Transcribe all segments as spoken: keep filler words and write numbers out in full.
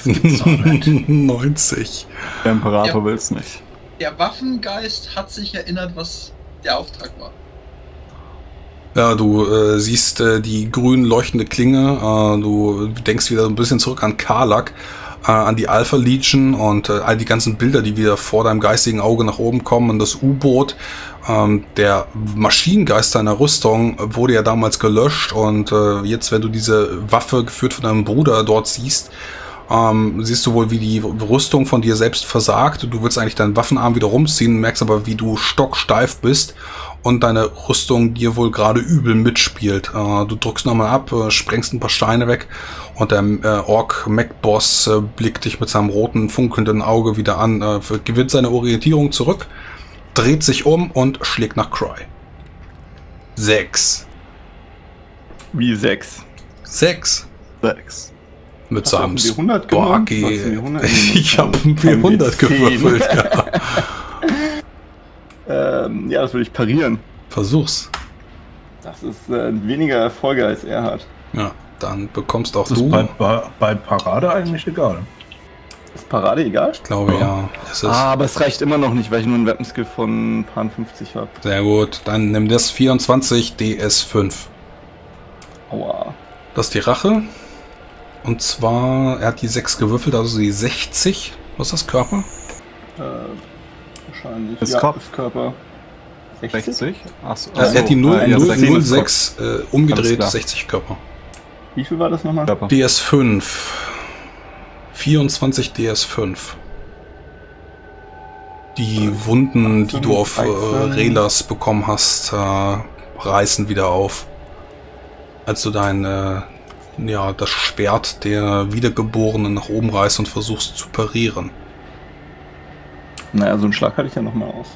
neunzig. Der Imperator Ja. will's nicht. Der Waffengeist hat sich erinnert, was der Auftrag war. Ja, du äh, siehst äh, die grün leuchtende Klinge, äh, du denkst wieder ein bisschen zurück an Karlak, äh, an die Alpha Legion und äh, all die ganzen Bilder, die wieder vor deinem geistigen Auge nach oben kommen, und das U-Boot. Ähm, der Maschinengeist deiner Rüstung wurde ja damals gelöscht, und äh, jetzt, wenn du diese Waffe geführt von deinem Bruder dort siehst, ähm, siehst du wohl, wie die Rüstung von dir selbst versagt. Du willst eigentlich deinen Waffenarm wieder rumziehen, merkst aber, wie du stocksteif bist und deine Rüstung dir wohl gerade übel mitspielt. Äh, du drückst nochmal ab, äh, sprengst ein paar Steine weg, und der äh, Ork-Mech-Boss äh, blickt dich mit seinem roten, funkelnden Auge wieder an, äh, gewinnt seine Orientierung zurück, dreht sich um und schlägt nach Cry. Sechs. Wie sechs. Sechs. Sechs. Mit Hast du seinem auf den W hundert genommen? Sparky. Du hast den W hundert Ich habe genommen. einen W hundert Kein W zehn. gewürfelt, ja. Ähm, ja, das würde ich parieren. Versuch's. Das ist äh, weniger Erfolge als er hat. Ja, dann bekommst auch Das ist du, bei, bei, bei Parade eigentlich egal. Ist Parade egal? glaube ich, ja. Es ist Ah, aber es reicht immer noch nicht, weil ich nur einen Weapon-Skill von paar fünfzig habe. sehr gut. Dann nimm das vierundzwanzig D S fünf. Aua. Das ist die Rache. Und zwar, er hat die sechs gewürfelt, also die sechzig. Was ist das, Körper? Äh, wahrscheinlich. Ist ja, Kopf. ist Körper. sechzig? sechzig? Achso. Äh, er hat die null, ah, ja, null, sechzig null ist sechs äh, Alles umgedreht, klar. sechzig Körper. Wie viel war das nochmal? Körper. D S fünf. vierundzwanzig D S fünf. Die Wunden, die du auf äh, Relas bekommen hast, äh, reißen wieder auf. Als du dein, äh, ja, das Schwert der Wiedergeborenen nach oben reißt und versuchst zu parieren. Naja, so einen Schlag hatte ich ja nochmal aus.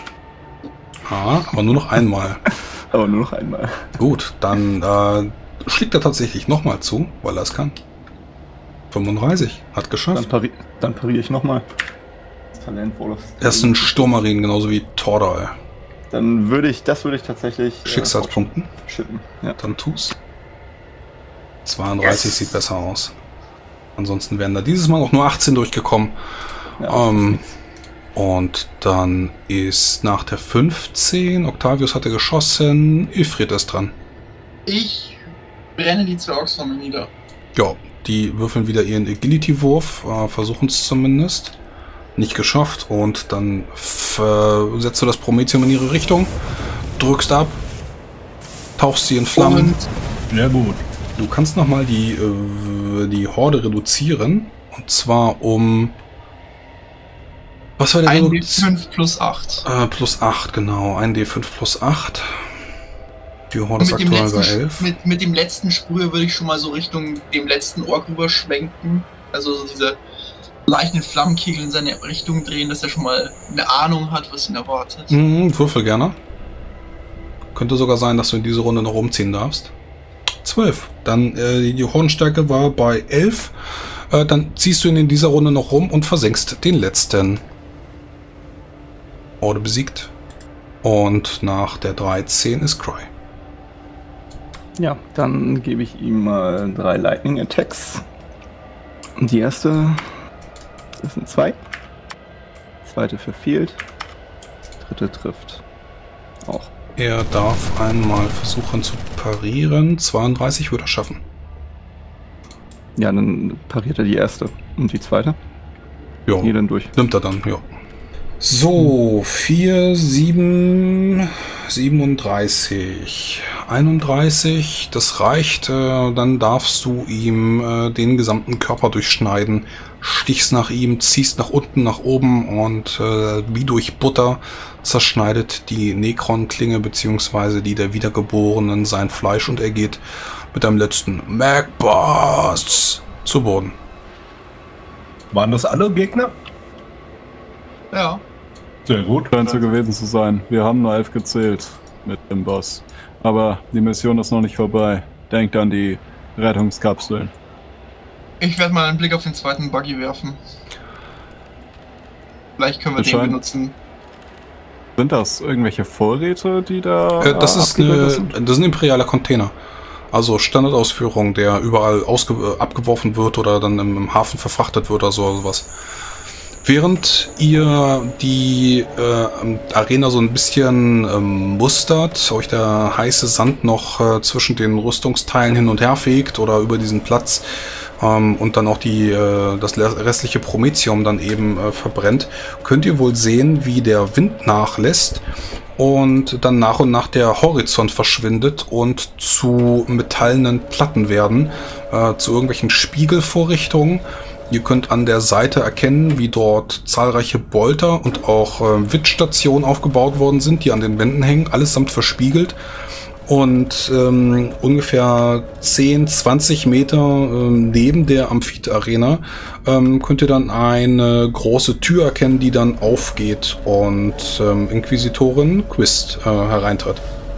Ah, aber nur noch einmal. Aber nur noch einmal. Gut, dann äh, schlägt er tatsächlich nochmal zu, weil er es kann. fünfunddreißig, hat Dann, geschafft. pari dann pariere ich nochmal. Das Talent Wall of Er ist ein Sturmmarine, genauso wie Tordal. Dann würde ich, das würde ich tatsächlich... äh, Schicksalspunkten. Schippen. Ja. Dann tu's. zweiunddreißig Yes. sieht besser aus. Ansonsten wären da dieses Mal auch nur achtzehn durchgekommen. Ja, Ähm, und dann ist nach der fünfzehn, Octavius hatte geschossen, Ifrit ist dran. Ich brenne die zwei Orks von mir nieder. Ja, die würfeln wieder ihren Agility-Wurf, äh, versuchen es zumindest. Nicht geschafft, und dann f- setzt du das Prometheum in ihre Richtung, drückst ab, tauchst sie in Flammen. Und Sehr gut. Du kannst nochmal die, äh, die Horde reduzieren, und zwar um... Was war der ein D Reduzi- fünf plus acht. Äh, plus acht, genau. ein D fünf plus acht. Die Horde ist Mit dem, aktuell bei letzten, elf. mit, mit dem letzten Sprüher würde ich schon mal so Richtung dem letzten Ork rüberschwenken. Also so diese leichten Flammenkegel in seine Richtung drehen, dass er schon mal eine Ahnung hat, was ihn erwartet. Mhm, würfel gerne. Könnte sogar sein, dass du in diese Runde noch umziehen darfst. zwölf. Dann äh, die Hornstärke war bei elf. Äh, dann ziehst du ihn in dieser Runde noch rum und versenkst den letzten. Horde besiegt. Und nach der dreizehn ist Cry. Ja, dann gebe ich ihm mal drei Lightning Attacks. Die erste, das sind zwei. Zweite verfehlt. Dritte trifft auch. Er darf einmal versuchen zu parieren. zweiunddreißig würde er schaffen. Ja, dann pariert er die erste und die zweite. Ja, Hier dann durch. nimmt er dann, ja. So, vier, sieben, siebenunddreißig, einunddreißig, das reicht, äh, dann darfst du ihm äh, den gesamten Körper durchschneiden, stichst nach ihm, ziehst nach unten, nach oben, und äh, wie durch Butter zerschneidet die Necron-Klinge beziehungsweise die der Wiedergeborenen sein Fleisch, und er geht mit einem letzten Magboss zu Boden. Waren das alle Gegner? Ja. Sehr gut. Äh, Scheint so gewesen zu sein. Wir haben nur elf gezählt mit dem Boss. Aber die Mission ist noch nicht vorbei. Denkt an die Rettungskapseln. Ich werde mal einen Blick auf den zweiten Buggy werfen. Vielleicht können wir Das den scheint- benutzen. Sind das irgendwelche Vorräte, die da Äh, das, äh, ist abgebildet eine, sind? das ist ein imperialer Container. Also Standardausführung, der überall ausge abgeworfen wird oder dann im, im Hafen verfrachtet wird oder so sowas. Während ihr die äh, Arena so ein bisschen ähm, mustert, euch der heiße Sand noch äh, zwischen den Rüstungsteilen hin und her fegt oder über diesen Platz ähm, und dann auch die, äh, das restliche Prometheum dann eben äh, verbrennt, könnt ihr wohl sehen, wie der Wind nachlässt und dann nach und nach der Horizont verschwindet und zu metallenen Platten werden, äh, zu irgendwelchen Spiegelvorrichtungen. Ihr könnt an der Seite erkennen, wie dort zahlreiche Bolter und auch äh, Wittstationen aufgebaut worden sind, die an den Wänden hängen, allesamt verspiegelt. Und ähm, ungefähr zehn, zwanzig Meter ähm, neben der Amphithe-Arena ähm, könnt ihr dann eine große Tür erkennen, die dann aufgeht und ähm, Inquisitorin Quist äh, hereintritt.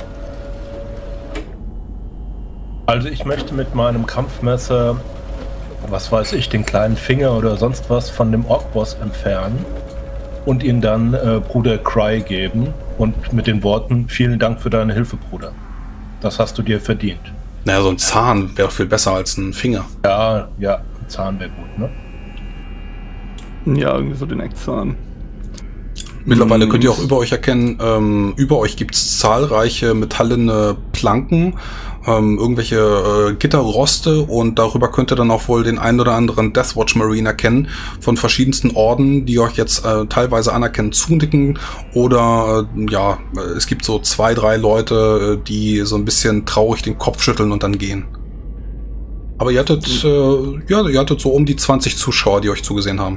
Also ich möchte mit meinem Kampfmesser, was weiß ich, den kleinen Finger oder sonst was von dem Ork-Boss entfernen und ihn dann äh, Bruder Cry geben und mit den Worten, vielen Dank für deine Hilfe, Bruder. Das hast du dir verdient. Naja, so ein Zahn wäre viel besser als ein Finger. Ja, ja, ein Zahn wäre gut, ne? Ja, irgendwie so den Eckzahn. Mittlerweile könnt ihr auch über euch erkennen, ähm, über euch gibt es zahlreiche metallene Planken, ähm, irgendwelche äh, Gitterroste und darüber könnt ihr dann auch wohl den einen oder anderen Deathwatch Marine erkennen von verschiedensten Orden, die euch jetzt äh, teilweise anerkennen, zunicken oder äh, ja, es gibt so zwei, drei Leute, äh, die so ein bisschen traurig den Kopf schütteln und dann gehen. Aber ihr hattet, äh, ja, ihr hattet so um die zwanzig Zuschauer, die euch zugesehen haben.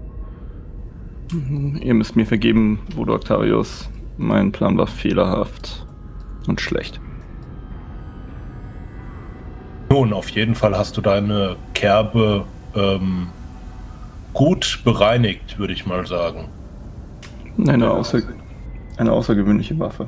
Ihr müsst mir vergeben, Bruder Octavius. Mein Plan war fehlerhaft und schlecht. Nun, auf jeden Fall hast du deine Kerbe ähm, gut bereinigt, würde ich mal sagen. Eine, außer eine außergewöhnliche Waffe.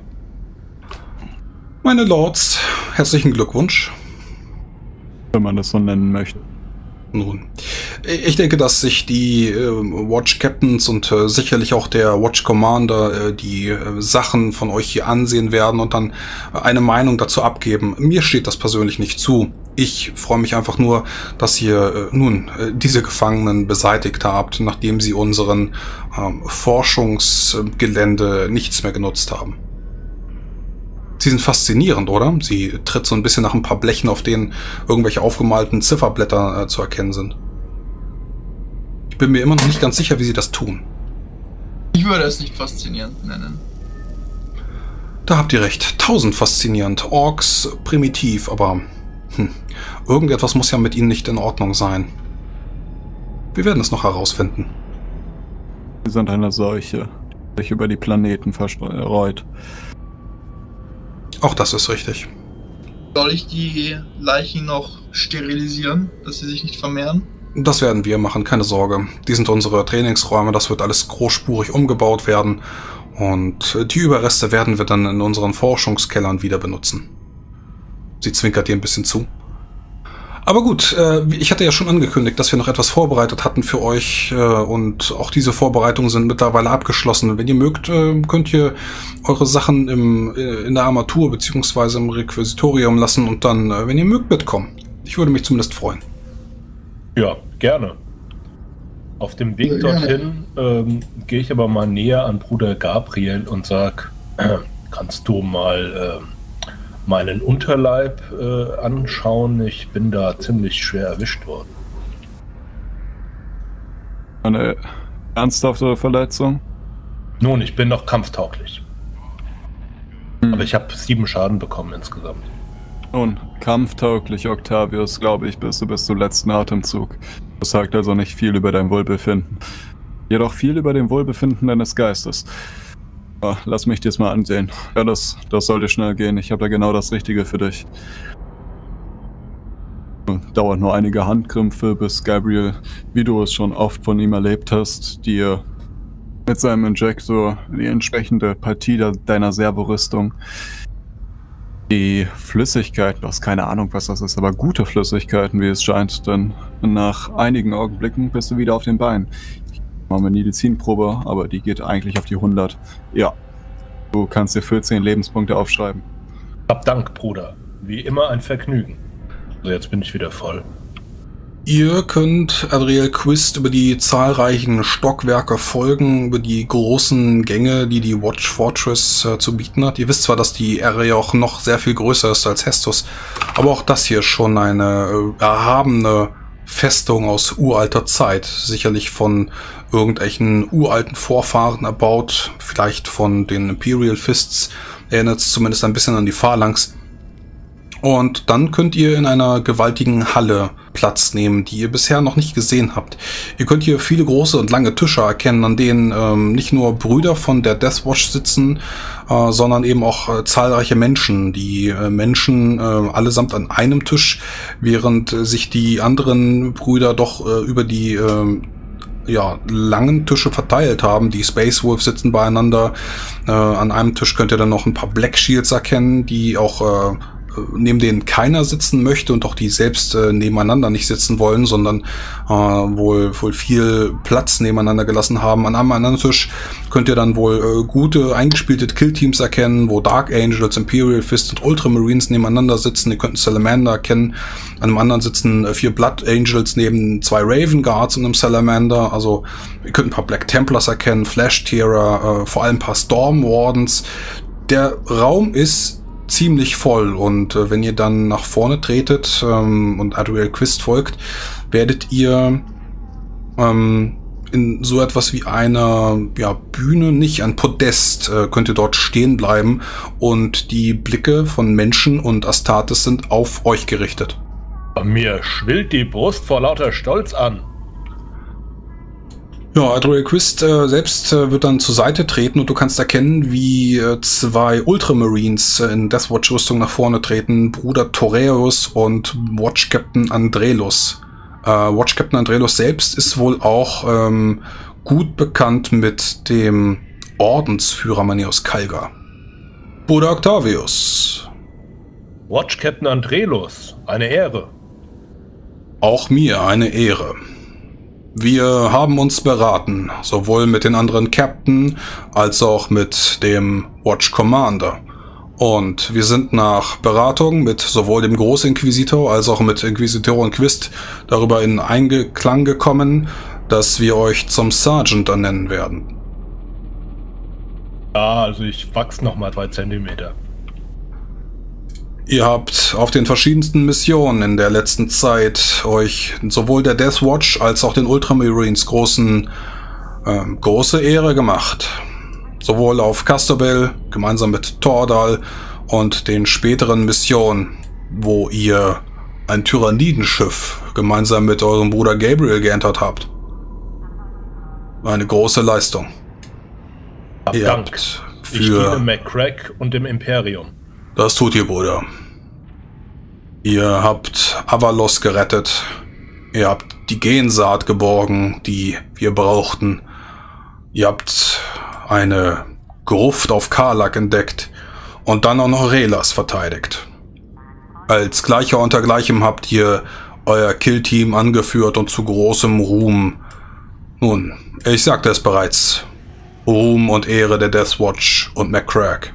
Meine Lords, herzlichen Glückwunsch. Wenn man das so nennen möchte. Nun, ich denke, dass sich die äh, Watch Captains und äh, sicherlich auch der Watch Commander äh, die äh, Sachen von euch hier ansehen werden und dann eine Meinung dazu abgeben. Mir steht das persönlich nicht zu. Ich freue mich einfach nur, dass ihr äh, nun äh, diese Gefangenen beseitigt habt, nachdem sie unseren ähm, Forschungsgelände nichts mehr genutzt haben. Sie sind faszinierend, oder? Sie tritt so ein bisschen nach ein paar Blechen, auf denen irgendwelche aufgemalten Zifferblätter äh, zu erkennen sind. Ich bin mir immer noch nicht ganz sicher, wie sie das tun. Ich würde es nicht faszinierend nennen. Da habt ihr recht. Tausend faszinierend. Orks primitiv, aber hm, irgendetwas muss ja mit ihnen nicht in Ordnung sein. Wir werden es noch herausfinden. Sie sind eine Seuche, die sich über die Planeten verstreut. Auch das ist richtig. Soll ich die Leichen noch sterilisieren, dass sie sich nicht vermehren? Das werden wir machen, keine Sorge. Die sind unsere Trainingsräume, das wird alles großspurig umgebaut werden. Und die Überreste werden wir dann in unseren Forschungskellern wieder benutzen. Sie zwinkert dir ein bisschen zu. Aber gut, ich hatte ja schon angekündigt, dass wir noch etwas vorbereitet hatten für euch und auch diese Vorbereitungen sind mittlerweile abgeschlossen. Wenn ihr mögt, könnt ihr eure Sachen im, in der Armatur bzw. im Requisitorium lassen und dann, wenn ihr mögt, mitkommen. Ich würde mich zumindest freuen. Ja, gerne. Auf dem Weg dorthin ähm, gehe ich aber mal näher an Bruder Gabriel und sag, äh, kannst du mal... Äh, meinen Unterleib äh, anschauen. Ich bin da ziemlich schwer erwischt worden. Eine ernsthafte Verletzung? Nun, ich bin noch kampftauglich. Hm. Aber ich habe sieben Schaden bekommen insgesamt. Nun, kampftauglich, Octavius, glaube ich, bist du bis zum letzten Atemzug. Das sagt also nicht viel über dein Wohlbefinden. Jedoch viel über dem Wohlbefinden deines Geistes. Ja, lass mich das mal ansehen. Ja, das, das sollte schnell gehen. Ich habe da genau das Richtige für dich. Dauert nur einige Handkrämpfe, bis Gabriel, wie du es schon oft von ihm erlebt hast, dir mit seinem Injektor die entsprechende Partie deiner Servorüstung, die Flüssigkeit, du hast keine Ahnung, was das ist, aber gute Flüssigkeiten, wie es scheint, denn nach einigen Augenblicken bist du wieder auf den Beinen. Machen wir eine Medizinprobe, aber die geht eigentlich auf die hundert. Ja, du kannst dir vierzehn Lebenspunkte aufschreiben. Hab Dank, Bruder. wie immer ein Vergnügen. So, jetzt bin ich wieder voll. Ihr könnt Adriel Quist über die zahlreichen Stockwerke folgen, über die großen Gänge, die die Watch Fortress äh, zu bieten hat. Ihr wisst zwar, dass die Area auch noch sehr viel größer ist als Hestus, aber auch das hier ist schon eine äh, erhabene Festung aus uralter Zeit. Sicherlich von irgendwelchen uralten Vorfahren erbaut, vielleicht von den Imperial Fists, erinnert es zumindest ein bisschen an die Phalanx. Und dann könnt ihr in einer gewaltigen Halle Platz nehmen, die ihr bisher noch nicht gesehen habt. Ihr könnt hier viele große und lange Tische erkennen, an denen ähm, nicht nur Brüder von der Deathwatch sitzen, äh, sondern eben auch äh, zahlreiche Menschen. Die äh, Menschen äh, allesamt an einem Tisch, während äh, sich die anderen Brüder doch äh, über die äh, ja, langen Tische verteilt haben. Die Space Wolves sitzen beieinander. Äh, an einem Tisch könnt ihr dann noch ein paar Black Shields erkennen, die auch äh, neben denen keiner sitzen möchte und auch die selbst äh, nebeneinander nicht sitzen wollen, sondern äh, wohl, wohl viel Platz nebeneinander gelassen haben. An einem anderen Tisch könnt ihr dann wohl äh, gute, eingespielte Killteams erkennen, wo Dark Angels, Imperial Fist und Ultramarines nebeneinander sitzen. Ihr könnt einen Salamander erkennen. An einem anderen sitzen äh, vier Blood Angels neben zwei Raven Guards und einem Salamander. Also ihr könnt ein paar Black Templars erkennen, Flash Tearer, äh, vor allem ein paar Storm Wardens. Der Raum ist ziemlich voll und äh, wenn ihr dann nach vorne tretet ähm, und Adriel Quist folgt, werdet ihr ähm, in so etwas wie einer ja, Bühne, nicht ein Podest, äh, könnt ihr dort stehen bleiben und die Blicke von Menschen und Astartes sind auf euch gerichtet. Mir schwillt die Brust vor lauter Stolz an. Ja, Adriel Quist äh, selbst äh, wird dann zur Seite treten und du kannst erkennen, wie äh, zwei Ultramarines äh, in Deathwatch-Rüstung nach vorne treten. Bruder Toreus und Watch Captain Andrelus. Äh, Watch Captain Andrelus selbst ist wohl auch ähm, gut bekannt mit dem Ordensführer Maneos Kalga. Bruder Octavius. Watch Captain Andrelus, eine Ehre. Auch mir eine Ehre. Wir haben uns beraten, sowohl mit den anderen Captain als auch mit dem Watch Commander. Und wir sind nach Beratung mit sowohl dem Großinquisitor als auch mit Inquisitorin Quist darüber in Einklang gekommen, dass wir euch zum Sergeant ernennen werden. Ja, also ich wachse nochmal drei Zentimeter. Ihr habt auf den verschiedensten Missionen in der letzten Zeit euch sowohl der Deathwatch als auch den Ultramarines großen, äh, große Ehre gemacht. Sowohl auf Castabel, gemeinsam mit Tordal und den späteren Missionen, wo ihr ein Tyrannidenschiff gemeinsam mit eurem Bruder Gabriel geentert habt. Eine große Leistung. Hab ihr Dank. Habt für Ich diene McCrack und dem Imperium. Das tut ihr, Bruder. Ihr habt Avalos gerettet. Ihr habt die Gensaat geborgen, die wir brauchten. Ihr habt eine Gruft auf Karlak entdeckt und dann auch noch Relas verteidigt. Als Gleicher unter Gleichem habt ihr euer Killteam angeführt und zu großem Ruhm. Nun, ich sagte es bereits. Ruhm und Ehre der Deathwatch und McCrack.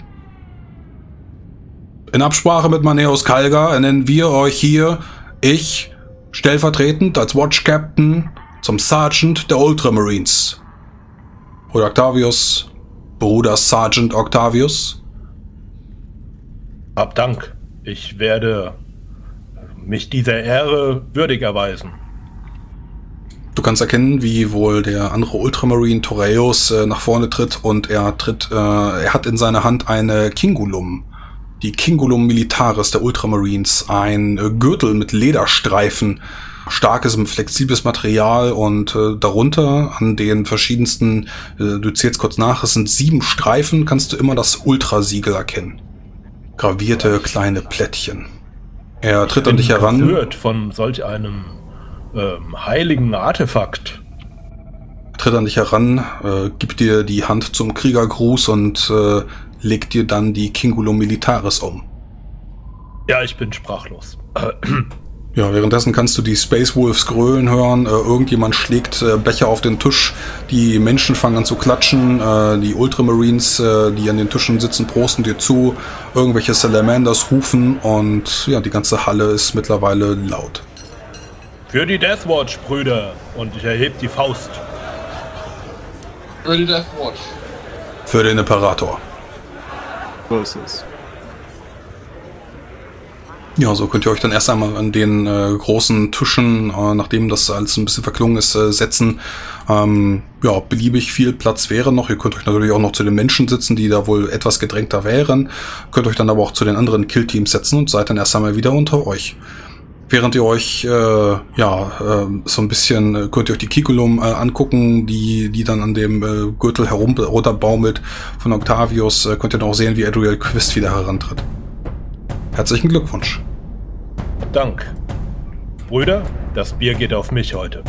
In Absprache mit Maneos Kalga ernennen wir euch hier, ich, stellvertretend als Watch Captain, zum Sergeant der Ultramarines. Bruder Octavius, Bruder Sergeant Octavius. Hab Dank. Ich werde mich dieser Ehre würdig erweisen. Du kannst erkennen, wie wohl der andere Ultramarine Toreus äh, nach vorne tritt und er tritt, äh, er hat in seiner Hand eine Kingulum. Die Kingulum Militaris der Ultramarines, ein äh, Gürtel mit Lederstreifen, starkes, flexibles Material und äh, darunter an den verschiedensten, äh, du zählst kurz nach, es sind sieben Streifen, kannst du immer das Ultrasiegel erkennen. Gravierte kleine Plättchen. Er tritt an dich heran. Ich bin berührt von solch einem ähm, heiligen Artefakt. Er tritt an dich heran, äh, gibt dir die Hand zum Kriegergruß und äh, legt dir dann die Kingulum Militaris um. Ja, ich bin sprachlos. Ja, währenddessen kannst du die Space Wolves grölen hören. Äh, irgendjemand schlägt äh, Becher auf den Tisch. Die Menschen fangen an zu klatschen. Äh, die Ultramarines, äh, die an den Tischen sitzen, prosten dir zu. Irgendwelche Salamanders rufen und ja, die ganze Halle ist mittlerweile laut. Für die Deathwatch, Brüder. Und ich erhebe die Faust. Für die Deathwatch. Für den Imperator. So ist es. Ja, so könnt ihr euch dann erst einmal an den äh, großen Tischen, äh, nachdem das alles ein bisschen verklungen ist, äh, setzen. Ähm, ja, beliebig viel Platz wäre noch. Ihr könnt euch natürlich auch noch zu den Menschen sitzen, die da wohl etwas gedrängter wären. Könnt euch dann aber auch zu den anderen Killteams setzen und seid dann erst einmal wieder unter euch. Während ihr euch, äh, ja, äh, so ein bisschen, äh, könnt ihr euch die Kikulum äh, angucken, die die dann an dem äh, Gürtel herum runterbaumelt von Octavius. Äh, könnt ihr dann auch sehen, wie Adriel Quist wieder herantritt. Herzlichen Glückwunsch. Dank. Brüder, das Bier geht auf mich heute.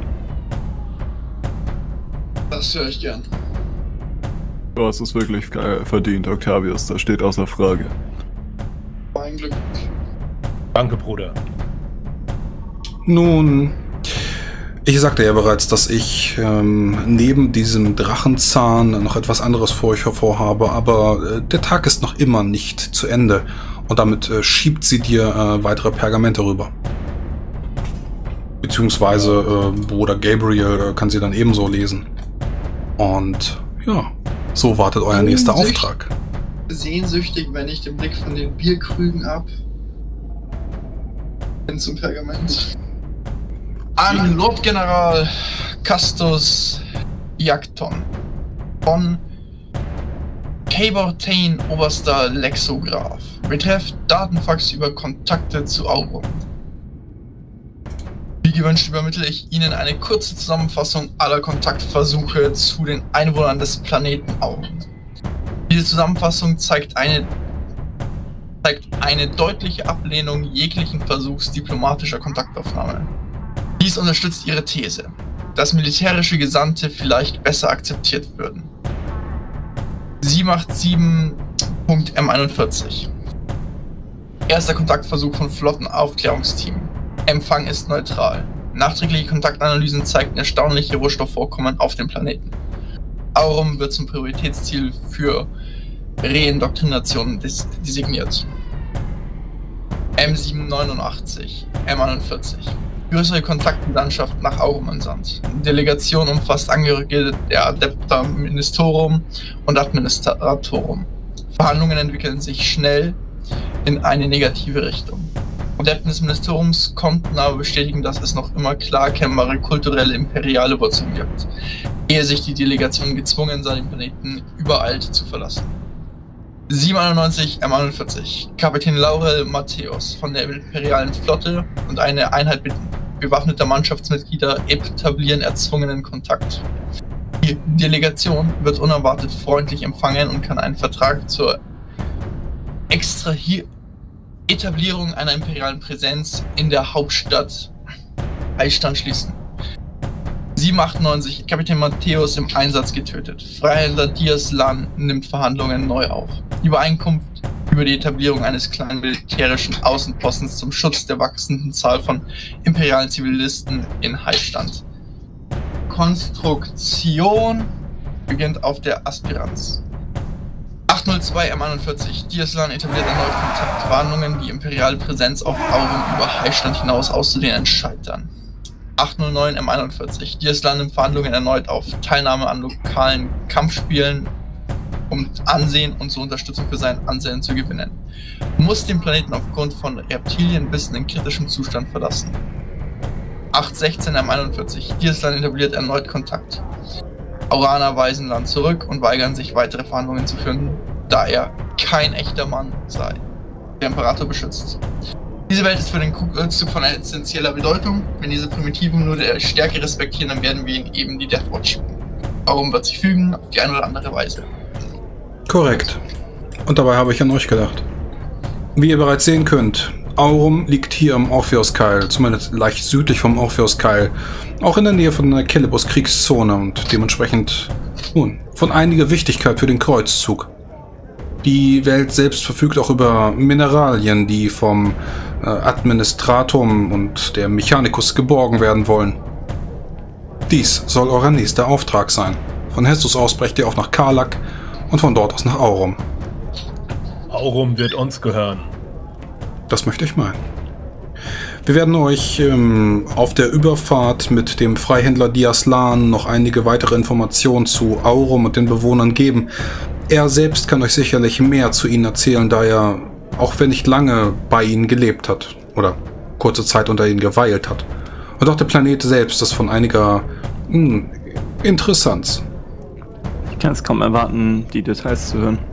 Das höre ich gern. Du hast es wirklich geil verdient, Octavius. Das steht außer Frage. Mein Glückwunsch. Danke, Bruder. Nun, ich sagte ja bereits, dass ich ähm, neben diesem Drachenzahn noch etwas anderes vor euch vorhabe, aber äh, der Tag ist noch immer nicht zu Ende. Und damit äh, schiebt sie dir äh, weitere Pergamente rüber. Beziehungsweise äh, Bruder Gabriel äh, kann sie dann ebenso lesen. Und ja, so wartet euer nächster Auftrag. Sehnsüchtig, wenn ich den Blick von den Bierkrügen ab. Hin zum Pergament. An Lordgeneral Castus Iacton von Cabortain Oberster Lexograph. Betrifft Datenfax über Kontakte zu Aurum. Wie gewünscht übermittle ich Ihnen eine kurze Zusammenfassung aller Kontaktversuche zu den Einwohnern des Planeten Aurum. Diese Zusammenfassung zeigt eine, zeigt eine deutliche Ablehnung jeglichen Versuchs diplomatischer Kontaktaufnahme. Dies unterstützt Ihre These, dass militärische Gesandte vielleicht besser akzeptiert würden. sieben acht sieben Punkt M einundvierzig. Erster Kontaktversuch von Flottenaufklärungsteam. Empfang ist neutral. Nachträgliche Kontaktanalysen zeigten erstaunliche Rohstoffvorkommen auf dem Planeten. Aurum wird zum Prioritätsziel für Reindoktrination des designiert. M siebenhundertneunundachtzig, M einundvierzig. Größere Kontaktlandschaft nach Aurum entsandt. Delegation umfasst Angehörige der Adepta Ministorum und Administratorum. Verhandlungen entwickeln sich schnell in eine negative Richtung. Adepten des Ministeriums konnten aber bestätigen, dass es noch immer klar erkennbare kulturelle imperiale Wurzeln gibt, ehe sich die Delegation gezwungen sah, den Planeten übereilt zu verlassen. siebenundneunzig M einundvierzig. Kapitän Laurel Matthäus von der imperialen Flotte und eine Einheit bewaffneter Mannschaftsmitglieder etablieren erzwungenen Kontakt. Die Delegation wird unerwartet freundlich empfangen und kann einen Vertrag zur Extrahier Etablierung einer imperialen Präsenz in der Hauptstadt Heistand schließen. sieben achtundneunzig. Kapitän Matthäus im Einsatz getötet. Freihändler Diaz Lan nimmt Verhandlungen neu auf. Übereinkunft über die Etablierung eines kleinen militärischen Außenpostens zum Schutz der wachsenden Zahl von imperialen Zivilisten in Heistand. Konstruktion beginnt auf der Aspiranz. achthundertzwei M einundvierzig. Diaz Lan etabliert erneut Kontaktwarnungen, die imperiale Präsenz auf Aurum über Heistand hinaus auszudehnen scheitern. achthundertneun M einundvierzig. Diaz Lan nimmt Verhandlungen erneut auf. Teilnahme an lokalen Kampfspielen, um Ansehen und zur Unterstützung für sein Ansehen zu gewinnen. Muss den Planeten aufgrund von Reptilienbissen in kritischem Zustand verlassen. achthundertsechzehn M einundvierzig. Diaz Lan etabliert erneut Kontakt. Auraner weisen Land zurück und weigern sich, weitere Verhandlungen zu führen, da er kein echter Mann sei. Der Imperator beschützt. Diese Welt ist für den Kreuzzug von essentieller Bedeutung. Wenn diese Primitiven nur der Stärke respektieren, dann werden wir ihnen eben die Deathwatch schicken. Aurum wird sich fügen, auf die eine oder andere Weise. Korrekt. Und dabei habe ich an euch gedacht. Wie ihr bereits sehen könnt, Aurum liegt hier am Orpheus-Keil, zumindest leicht südlich vom Orpheus-Keil, auch in der Nähe von der Celebus-Kriegszone und dementsprechend nun, von einiger Wichtigkeit für den Kreuzzug. Die Welt selbst verfügt auch über Mineralien, die vom äh, Administratum und der Mechanicus geborgen werden wollen. Dies soll euer nächster Auftrag sein. Von Hestus aus brecht ihr auf nach Karlak und von dort aus nach Aurum. Aurum wird uns gehören. Das möchte ich meinen. Wir werden euch ähm, auf der Überfahrt mit dem Freihändler Diaslan noch einige weitere Informationen zu Aurum und den Bewohnern geben. Er selbst kann euch sicherlich mehr zu ihnen erzählen, da er, auch wenn nicht lange, bei ihnen gelebt hat oder kurze Zeit unter ihnen geweilt hat. Und auch der Planet selbst ist von einiger mh, Interessanz. Ich kann es kaum erwarten, die Details zu hören.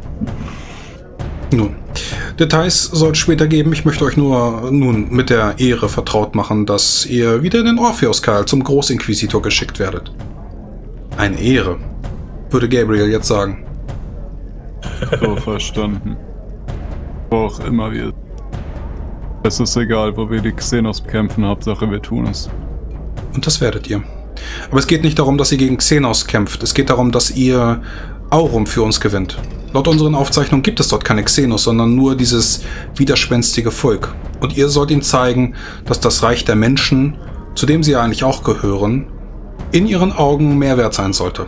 Nun, Details soll es später geben. Ich möchte euch nur nun mit der Ehre vertraut machen, dass ihr wieder in den Orpheus-Keil zum Großinquisitor geschickt werdet. Eine Ehre, würde Gabriel jetzt sagen. So verstanden. Wo auch immer wir... Es ist egal, wo wir die Xenos bekämpfen, Hauptsache wir tun es. Und das werdet ihr. Aber es geht nicht darum, dass ihr gegen Xenos kämpft. Es geht darum, dass ihr Aurum für uns gewinnt. Laut unseren Aufzeichnungen gibt es dort keine Xenos, sondern nur dieses widerspenstige Volk. Und ihr sollt ihnen zeigen, dass das Reich der Menschen, zu dem sie ja eigentlich auch gehören, in ihren Augen mehr wert sein sollte.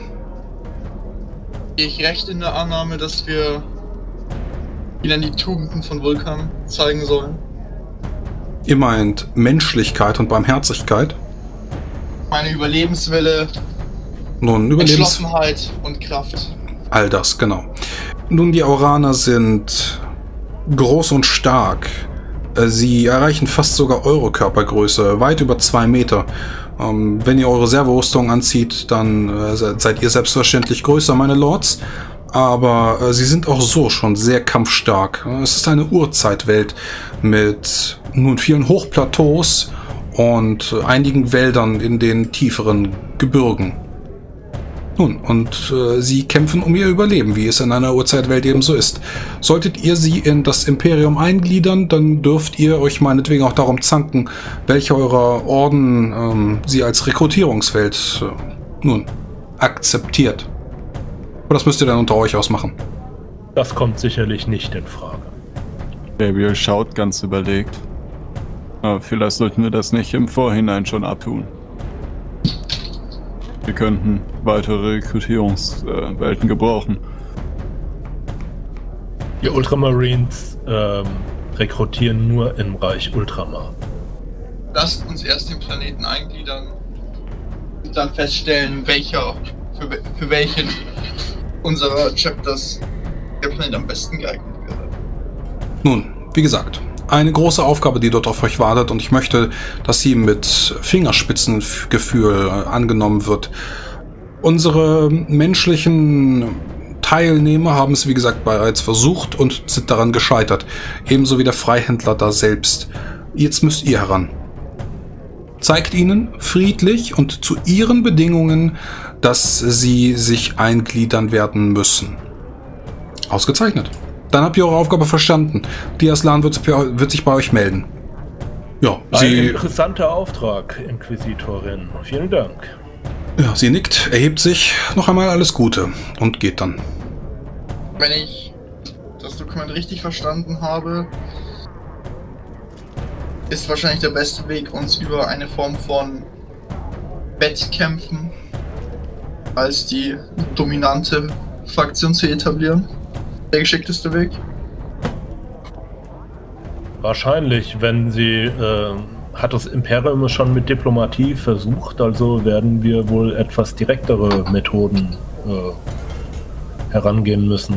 Gehe ich recht in der Annahme, dass wir ihnen die Tugenden von Vulkan zeigen sollen? Ihr meint Menschlichkeit und Barmherzigkeit? Meine Überlebenswille, Nun, Überlebens... Entschlossenheit und Kraft. All das, genau. Nun, die Auraner sind groß und stark. Sie erreichen fast sogar eure Körpergröße, weit über zwei Meter. Ähm, wenn ihr eure Servorüstung anzieht, dann äh, seid ihr selbstverständlich größer, meine Lords. Aber äh, sie sind auch so schon sehr kampfstark. Es ist eine Urzeitwelt mit nun vielen Hochplateaus und einigen Wäldern in den tieferen Gebirgen. Nun, und äh, sie kämpfen um ihr Überleben, wie es in einer Urzeitwelt eben so ist. Solltet ihr sie in das Imperium eingliedern, dann dürft ihr euch meinetwegen auch darum zanken, welche eurer Orden ähm, sie als Rekrutierungsfeld äh, nun akzeptiert. Aber das müsst ihr dann unter euch ausmachen. Das kommt sicherlich nicht in Frage. Gabriel schaut ganz überlegt. Aber vielleicht sollten wir das nicht im Vorhinein schon abtun. Wir könnten weitere Rekrutierungswelten äh, gebrauchen. Die Ultramarines ähm, rekrutieren nur im Reich Ultramar. Lasst uns erst den Planeten eingliedern und dann feststellen, welcher für, für welchen unserer Chapters der Planet am besten geeignet wäre. Nun, wie gesagt, eine große Aufgabe, die dort auf euch wartet, und ich möchte, dass sie mit Fingerspitzengefühl angenommen wird. Unsere menschlichen Teilnehmer haben es, wie gesagt, bereits versucht und sind daran gescheitert. Ebenso wie der Freihändler da selbst. Jetzt müsst ihr heran. Zeigt ihnen friedlich und zu ihren Bedingungen, dass sie sich eingliedern werden müssen. Ausgezeichnet. Dann habt ihr eure Aufgabe verstanden. Diaslan wird, wird sich bei euch melden. Ja, Ein sie... interessanter Auftrag, Inquisitorin. Vielen Dank. Ja, sie nickt, erhebt sich, noch einmal alles Gute und geht dann. Wenn ich das Dokument richtig verstanden habe, ist wahrscheinlich der beste Weg, uns über eine Form von Wettkämpfen als die dominante Fraktion zu etablieren. Der geschickteste Weg? Wahrscheinlich, wenn sie, äh, hat das Imperium schon mit Diplomatie versucht, also werden wir wohl etwas direktere Methoden äh, herangehen müssen.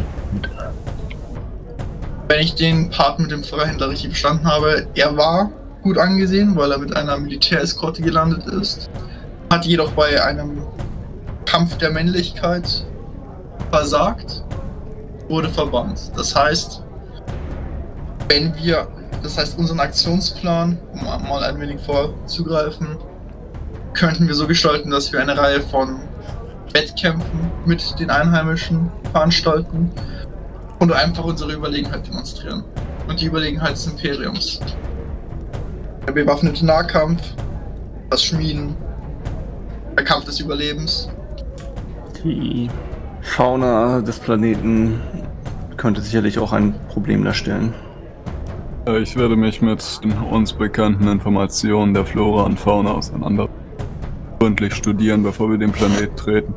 Wenn ich den Part mit dem Freihändler richtig verstanden habe, er war gut angesehen, weil er mit einer Militäreskorte gelandet ist, hat jedoch bei einem Kampf der Männlichkeit versagt, wurde verbannt. Das heißt, wenn wir, das heißt unseren Aktionsplan, um mal ein wenig vorzugreifen, könnten wir so gestalten, dass wir eine Reihe von Wettkämpfen mit den Einheimischen veranstalten und einfach unsere Überlegenheit demonstrieren. Und die Überlegenheit des Imperiums. Der bewaffnete Nahkampf, das Schmieden, der Kampf des Überlebens. Die Fauna des Planeten könnte sicherlich auch ein Problem darstellen. Äh, Ich werde mich mit den uns bekannten Informationen der Flora und Fauna auseinander gründlich studieren, bevor wir den Planeten treten.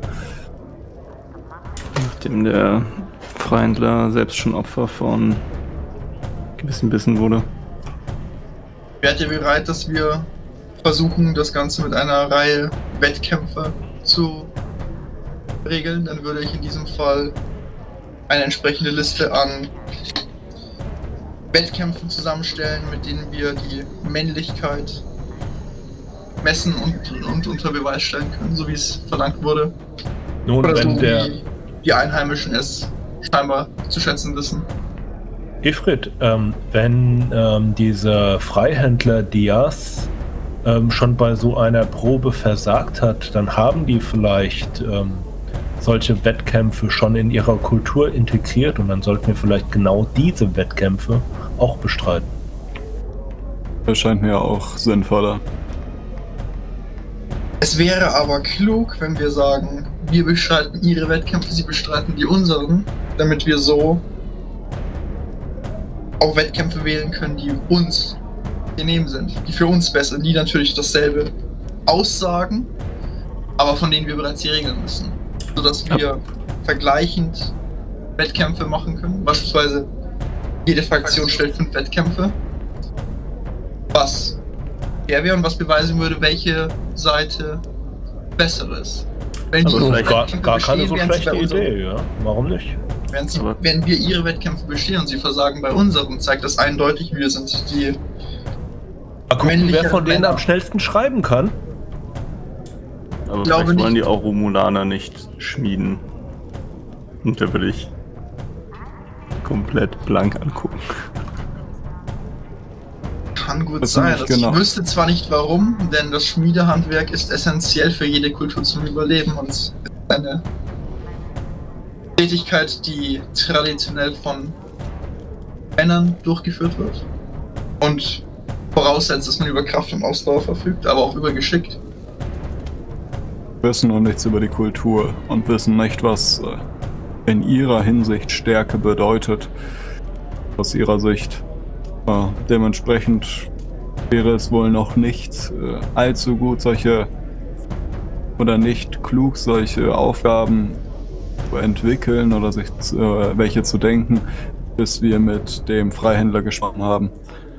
Nachdem der Freihändler selbst schon Opfer von gewissen Bissen wurde. Wärt ihr bereit, dass wir versuchen, das Ganze mit einer Reihe Wettkämpfe zu regeln? Dann würde ich in diesem Fall eine entsprechende Liste an Wettkämpfen zusammenstellen, mit denen wir die Männlichkeit messen und, und unter Beweis stellen können, so wie es verlangt wurde. Nun, Oder wenn so der wie die Einheimischen es scheinbar zu schätzen wissen. Ifrit, ähm, wenn ähm, dieser Freihändler Diaz ähm, schon bei so einer Probe versagt hat, dann haben die vielleicht ähm, solche Wettkämpfe schon in ihrer Kultur integriert und dann sollten wir vielleicht genau diese Wettkämpfe auch bestreiten. Das scheint mir auch sinnvoller. Es wäre aber klug, wenn wir sagen, wir bestreiten ihre Wettkämpfe, sie bestreiten die unseren, damit wir so auch Wettkämpfe wählen können, die uns genehm sind, die für uns besser, die natürlich dasselbe aussagen, aber von denen wir bereits die Regeln müssen, sodass wir ja. vergleichend Wettkämpfe machen können. Beispielsweise jede Fraktion stellt fünf Wettkämpfe, was fair wäre und was beweisen würde, welche Seite besser ist. Wenn Also die gar, Wettkämpfe gar keine so bestehen, wären sie schlechte bei unseren- Idee, ja. Warum nicht? Wenn, sie, Aber- wenn wir ihre Wettkämpfe bestehen und sie versagen bei unseren, zeigt das eindeutig, wir sind die Mal gucken, männliche wer von denen Männer. am schnellsten schreiben kann. Aber glaube vielleicht wollen nicht. die auch Romulaner nicht schmieden. Und da will ich komplett blank angucken. Kann gut Das sein. nicht Das genau. Ich wüsste zwar nicht warum, denn das Schmiedehandwerk ist essentiell für jede Kultur zum Überleben und ist eine Tätigkeit, die traditionell von Männern durchgeführt wird und voraussetzt, dass man über Kraft und Ausdauer verfügt, aber auch über Geschick. Wir wissen noch nichts über die Kultur und wissen nicht, was äh, in ihrer Hinsicht Stärke bedeutet. Aus ihrer Sicht. Äh, dementsprechend wäre es wohl noch nicht äh, allzu gut, solche oder nicht klug, solche Aufgaben zu entwickeln oder sich äh, welche zu denken, bis wir mit dem Freihändler gesprochen haben.